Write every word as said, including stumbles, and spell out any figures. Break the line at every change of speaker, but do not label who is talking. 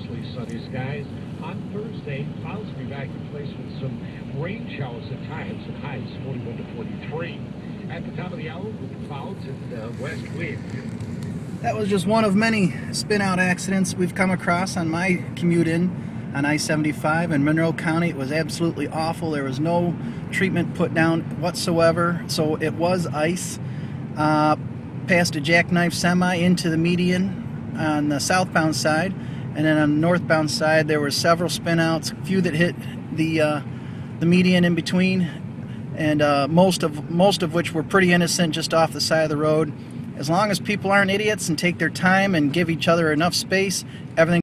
mostly sunny skies. On Thursday, clouds will be back in place with some rain showers at times and highs forty-one to forty-three. At the top of the hour with clouds and uh, west wind.
That was just one of many spin-out accidents we've come across on my commute in on I seventy-five in Monroe County. It was absolutely awful. There was no treatment put down whatsoever, so it was ice. Uh, past a jackknife semi into the median on the southbound side, and then on the northbound side there were several spinouts, a few that hit the uh, the median in between, and uh, most of most of which were pretty innocent, just off the side of the road. As long as people aren't idiots and take their time and give each other enough space, everything